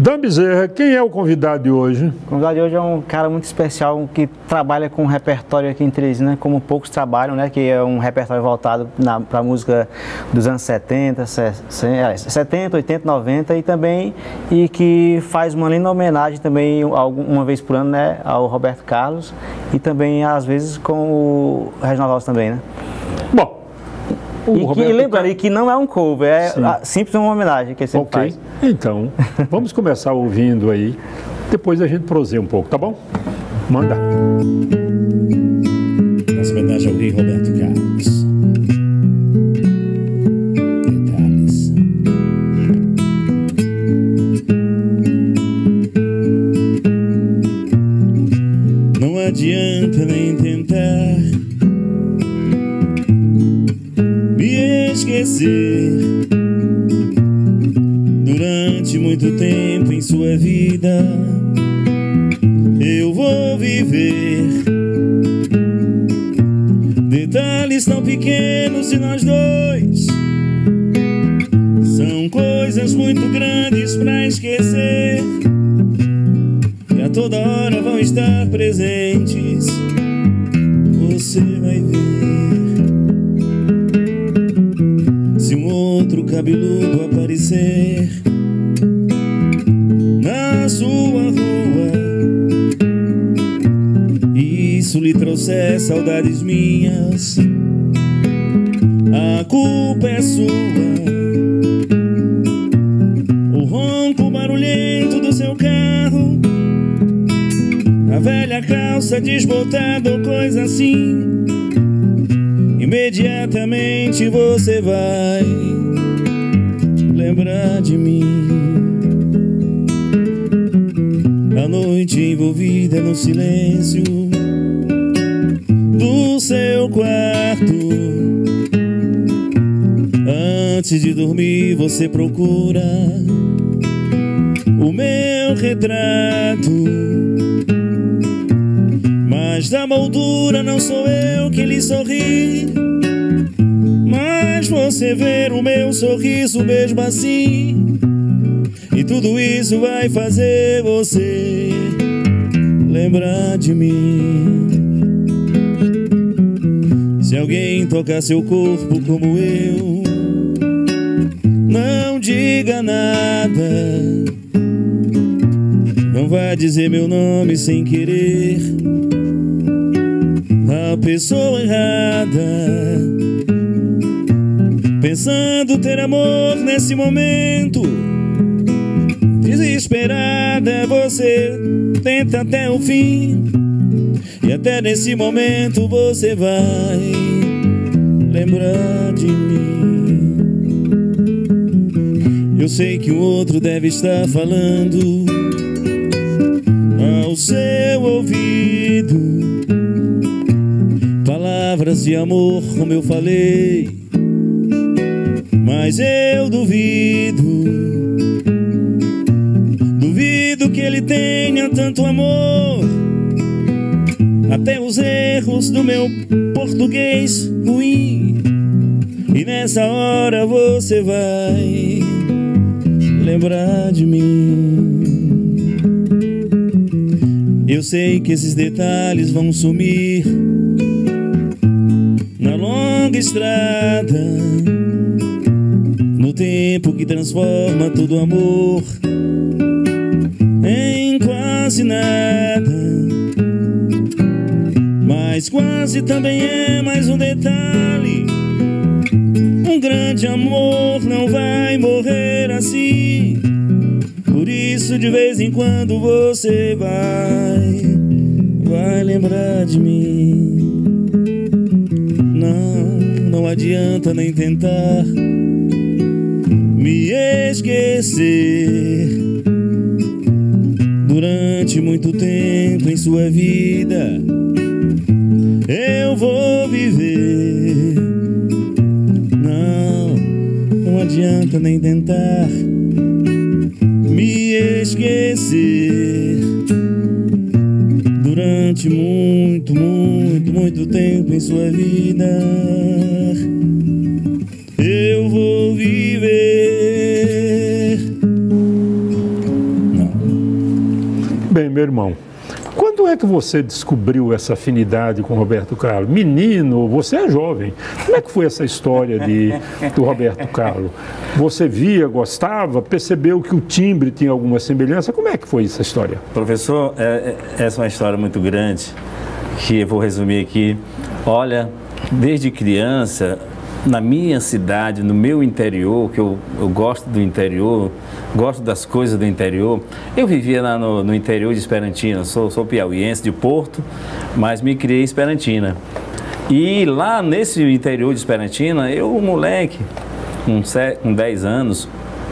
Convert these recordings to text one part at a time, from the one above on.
Dan Bezerra, quem é o convidado de hoje? O convidado de hoje é um cara muito especial que trabalha com um repertório aqui em Teresina, como poucos trabalham, né? Que é um repertório voltado para a música dos anos 70, 80, 90 e que faz uma linda homenagem também uma vez por ano, né, ao Roberto Carlos e também às vezes com o Reginaldo Alves também, né? Bom, e lembrando que não é um cover, é simples uma homenagem que ele sempre faz. Então, vamos começar ouvindo aí, depois a gente proseia um pouco, tá bom? Manda. Nossa homenagem ao rei Roberto Carlos. Detalhes. Não adianta nem tentar me esquecer. Durante muito tempo em sua vida eu vou viver detalhes tão pequenos de nós dois. São coisas muito grandes pra esquecer e a toda hora vão estar presentes. Você vai ver. Se um outro cabeludo aparecer na sua rua, isso lhe trouxer saudades minhas, a culpa é sua. O ronco barulhento do seu carro, a velha calça desbotada ou coisa assim, imediatamente você vai lembrar de mim. A noite envolvida no silêncio do seu quarto, antes de dormir você procura o meu retrato, mas da moldura não sou eu que lhe sorri, mas você vê o meu sorriso mesmo assim, e tudo isso vai fazer você lembrar de mim. Se alguém tocar seu corpo como eu, não diga nada, não vai dizer meu nome sem querer a pessoa errada, pensando ter amor nesse momento. Desesperada você tenta até o fim, e até nesse momento você vai lembrar de mim. Eu sei que o outro deve estar falando ao seu ouvido palavras de amor como eu falei, mas eu duvido que ele tenha tanto amor. Até os erros do meu português ruim, e nessa hora você vai lembrar de mim. Eu sei que esses detalhes vão sumir na longa estrada, no tempo que transforma todo amor em quase nada, mas quase também é mais um detalhe. Um grande amor não vai morrer assim, por isso de vez em quando você vai lembrar de mim. Não adianta nem tentar me esquecer. Durante muito tempo em sua vida eu vou viver. Não adianta nem tentar me esquecer. Durante muito, muito, muito tempo em sua vida eu vou viver. irmão. Quando é que você descobriu essa afinidade com o Roberto Carlos? Menino, você é jovem. Como é que foi essa história do Roberto Carlos? Você via, gostava, percebeu que o timbre tinha alguma semelhança? Como é que foi essa história? Professor, essa é uma história muito grande, que eu vou resumir aqui. Olha, desde criança, na minha cidade, no meu interior, que eu gosto do interior, gosto das coisas do interior. Eu vivia lá no interior de Esperantina, sou piauiense de Porto, mas me criei em Esperantina. E lá nesse interior de Esperantina, eu, moleque, com 10 anos,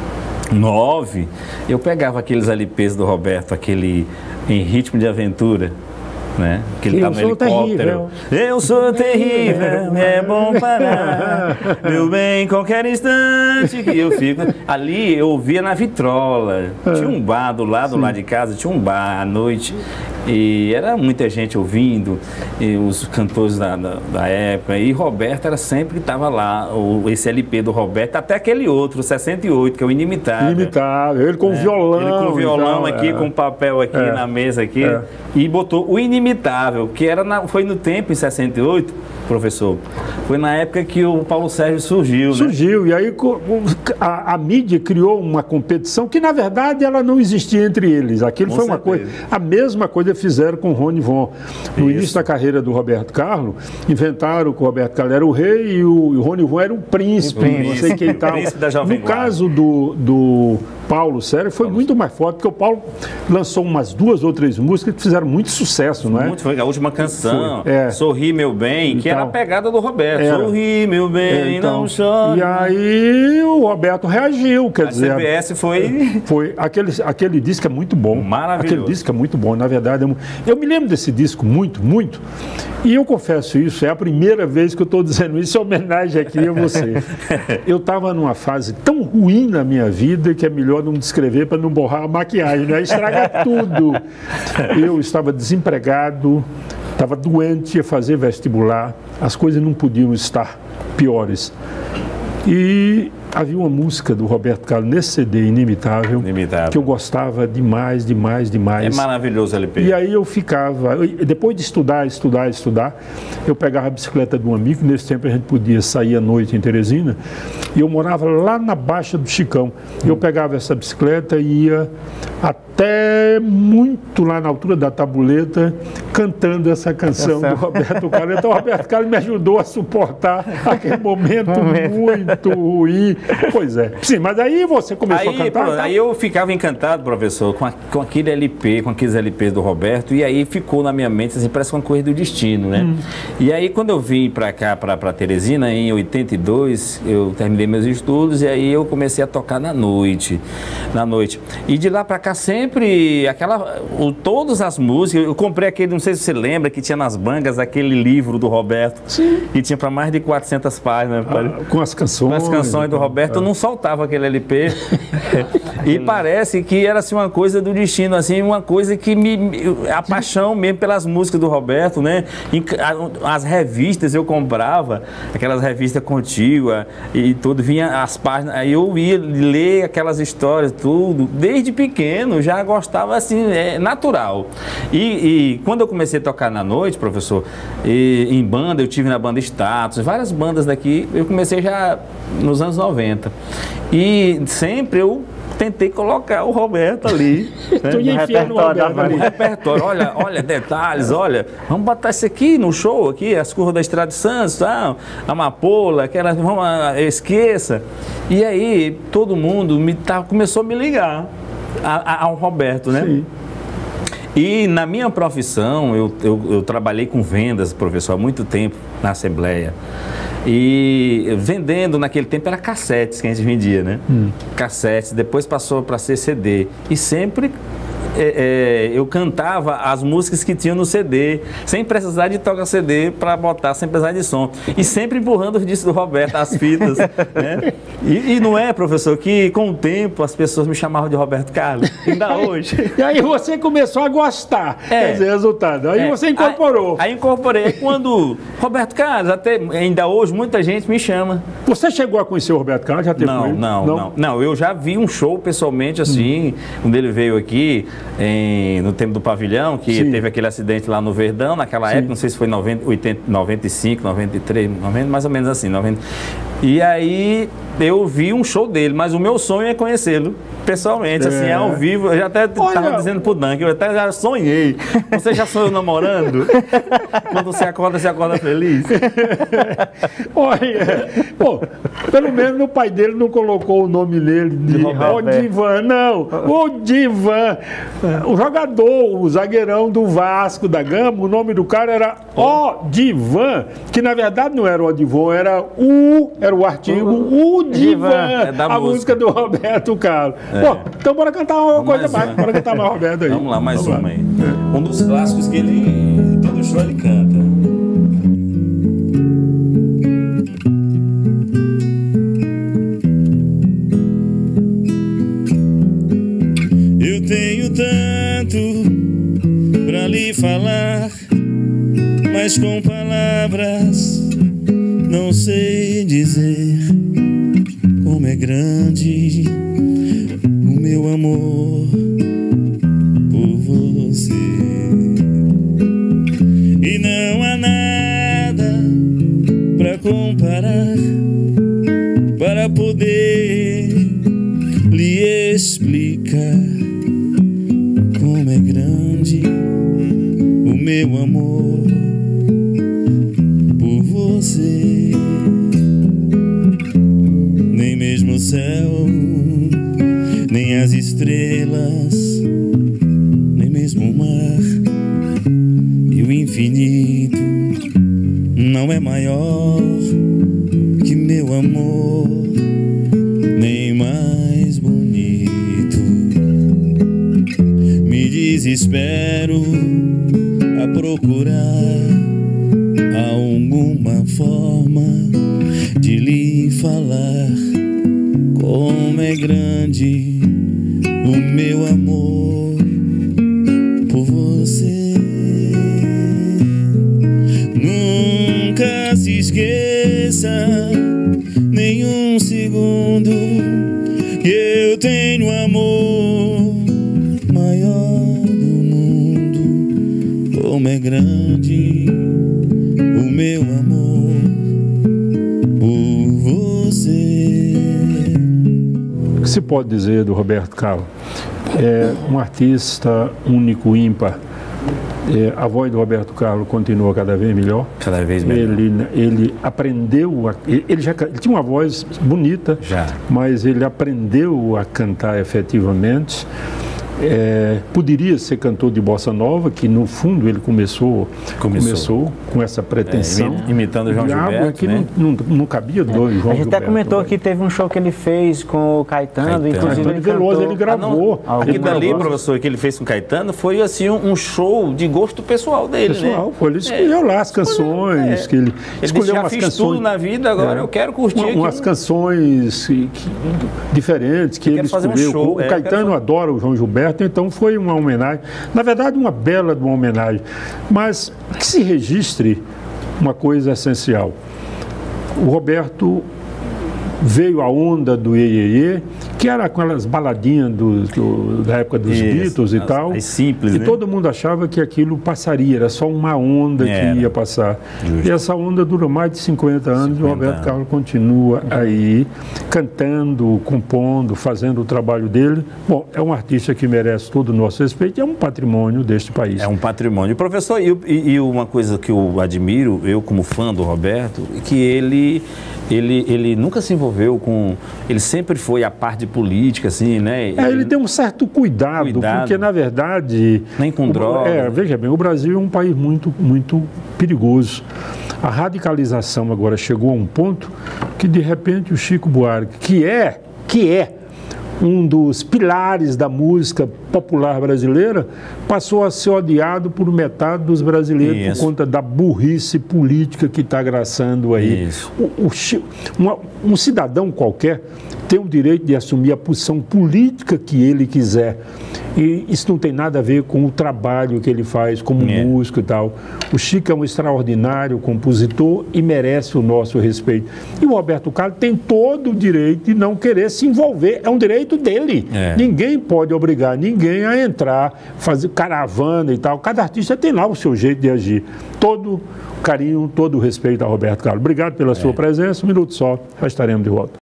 9, eu pegava aqueles LPs do Roberto, aquele Em Ritmo de Aventura, né? Que ele tá no helicóptero. Eu sou terrível, é bom parar, meu bem, qualquer instante que eu fico. Ali eu ouvia na vitrola. Tinha um bar do lado de casa, tinha um bar à noite. E era muita gente ouvindo, e os cantores da época. E Roberto era sempre que estava lá, esse LP do Roberto, até aquele outro, 68, que é o Inimitável. Inimitável, ele com violão. Ele com violão aqui, com papel aqui na mesa aqui. E botou o Inimitável, que foi no tempo, em 68, professor, foi na época que o Paulo Sérgio surgiu. Surgiu, né? E aí a mídia criou uma competição que, na verdade, ela não existia entre eles. Aquilo foi uma coisa, a mesma coisa fizeram com o Rony Von. No início da carreira do Roberto Carlos, inventaram que o Roberto Carlos era o rei e o Rony Von era o príncipe. Não sei quem estava. No caso do Paulo Sérgio, foi muito mais forte, porque o Paulo lançou umas 2 ou 3 músicas que fizeram muito sucesso, não é? Foi a última canção, Sorri Meu Bem, que era a pegada do Roberto. Sorri Meu Bem, não chore. E aí o Roberto reagiu, quer dizer... A CBS foi... Aquele disco é muito bom. Maravilhoso. Aquele disco é muito bom, na verdade. Eu me lembro desse disco muito, muito. E eu confesso isso, é a primeira vez que eu estou dizendo isso, em homenagem aqui a você. Eu estava numa fase tão ruim na minha vida que é melhor não descrever para não borrar a maquiagem, né? Estraga tudo. Eu estava desempregado, estava doente, ia fazer vestibular, as coisas não podiam estar piores. E havia uma música do Roberto Carlos nesse CD, Inimitável, que eu gostava demais, demais, demais. É maravilhoso o LP. E aí eu ficava, depois de estudar, eu pegava a bicicleta de um amigo, nesse tempo a gente podia sair à noite em Teresina, e eu morava lá na Baixa do Chicão. Eu pegava essa bicicleta e ia até muito lá na altura da Tabuleta, cantando essa canção do Roberto Carlos. Então o Roberto Carlos me ajudou a suportar aquele momento muito ruim. Pois é. Sim, mas aí você começou a cantar? Aí eu ficava encantado, professor, com aquele LP, com aqueles LPs do Roberto, e aí ficou na minha mente, assim, parece uma coisa do destino, né? E aí quando eu vim para cá, para Teresina, em 82, eu terminei meus estudos, e aí eu comecei a tocar na noite. E de lá para cá sempre, todas as músicas, eu comprei aquele, não sei se você lembra, que tinha nas bancas aquele livro do Roberto, que tinha para mais de 400 páginas. Com as canções. Com as canções do Roberto, eu não soltava aquele LP. E parece que era assim, uma coisa do destino, assim, uma coisa que a paixão mesmo pelas músicas do Roberto, né? As revistas eu comprava, aquelas revistas contíguas e tudo, vinha as páginas, aí eu ia ler aquelas histórias, tudo, desde pequeno, já gostava assim, natural. E quando eu comecei a tocar na noite, professor, em banda, eu tive na banda Status, várias bandas daqui, eu comecei já nos anos 90. E sempre eu tentei colocar o Roberto ali, né? No repertório. Olha, detalhes, olha, vamos botar isso aqui no show, aqui, as curvas da Estrada de Santos, tá? Amapola, esqueça. E aí todo mundo começou a me ligar ao Roberto, né? Sim. E na minha profissão, eu trabalhei com vendas, professor, há muito tempo na Assembleia. E vendendo naquele tempo era cassetes que a gente vendia, né? Cassetes, depois passou para ser CD. E sempre eu cantava as músicas que tinham no CD, sem precisar de tocar CD para botar, sem precisar de som. E sempre empurrando os discos do Roberto, as fitas, né? E não é, professor, que com o tempo as pessoas me chamavam de Roberto Carlos, ainda hoje. E aí você começou a gostar, quer dizer, resultado. Aí você incorporou. Aí incorporei. Quando Roberto Carlos, ainda hoje, muita gente me chama. Você chegou a conhecer o Roberto Carlos? Já teve com ele? Não, eu já vi um show pessoalmente, assim, quando ele veio aqui, no tempo do pavilhão, que Sim. teve aquele acidente lá no Verdão, naquela Sim. época, não sei se foi 95, 93, 90, mais ou menos assim, 90. E aí eu vi um show dele, mas o meu sonho é conhecê-lo pessoalmente, assim, ao vivo. Eu já até estava dizendo pro Dan, que eu até já sonhei. Você já sonhou namorando? Quando você acorda feliz? Olha, pô, pelo menos o pai dele não colocou o nome dele de Odivan, não. O Divan, o jogador, o zagueirão do Vasco da Gama, o nome do cara era Odivan, que na verdade não era o Odivan, era o artigo O Divan, a música do Roberto Carlos. Pô, então bora cantar uma coisa mais, bora cantar mais Roberto aí. Vamos lá, mais uma aí. Um dos clássicos que ele, todo show ele canta. Eu tenho tanto pra lhe falar, mas com palavras não sei dizer como é grande o meu amor por você. E não há nada pra comparar, para poder lhe explicar como é grande o meu amor por você. Nem mesmo o céu, nem as estrelas, nem mesmo o mar e o infinito não é maior que meu amor, nem mais bonito. Me desespero a procurar alguma forma de lhe falar como é grande o meu amor por você. Nunca se esqueça, nenhum segundo, que eu tenho amor maior do mundo. Como é grande o meu amor por você. O que se pode dizer do Roberto Carlos? É um artista único, ímpar. A voz do Roberto Carlos continua cada vez melhor. Cada vez melhor. Ele aprendeu, ele tinha uma voz bonita, mas ele aprendeu a cantar efetivamente. Poderia ser cantor de bossa nova, que no fundo ele começou com essa pretensão. Imitando o João Gilberto, que né? não cabia dois João Gilberto. A gente até comentou que teve um show que ele fez com o Caetano, inclusive ele Veloso, cantou. ele gravou. Aquilo dali, professor, que ele fez com o Caetano, foi assim um show de gosto pessoal dele, né? Ele escolheu lá as canções, que ele escolheu umas canções. Tudo na vida, agora eu quero curtir umas canções diferentes que ele escolheu. O Caetano adora o João Gilberto, então foi uma homenagem, na verdade uma bela uma homenagem, mas que se registre uma coisa essencial. O Roberto veio a onda do Iê, que era aquelas baladinhas da época dos Beatles e tal. As simples, e né? todo mundo achava que aquilo passaria, era só uma onda que ia passar. Justo. E essa onda dura mais de 50 anos e o Roberto Carlos continua aí, cantando, compondo, fazendo o trabalho dele. Bom, é um artista que merece todo o nosso respeito e é um patrimônio deste país. É um patrimônio. Professor, e uma coisa que eu admiro, eu como fã do Roberto, que ele nunca se envolveu com... Ele sempre foi a parte de política, assim, né? Ele tem um certo cuidado, porque, na verdade... Nem com droga. Veja bem, o Brasil é um país muito, muito perigoso. A radicalização agora chegou a um ponto que, de repente, o Chico Buarque, que é um dos pilares da música popular brasileira, passou a ser odiado por metade dos brasileiros por conta da burrice política que está graçando aí. Um cidadão qualquer tem o direito de assumir a posição política que ele quiser. E isso não tem nada a ver com o trabalho que ele faz como músico e tal. O Chico é um extraordinário compositor e merece o nosso respeito. E o Roberto Carlos tem todo o direito de não querer se envolver. É um direito jeito dele. Ninguém pode obrigar ninguém a entrar, fazer caravana e tal. Cada artista tem lá o seu jeito de agir. Todo carinho, todo o respeito a Roberto Carlos. Obrigado pela sua presença. Um minuto só, já estaremos de volta.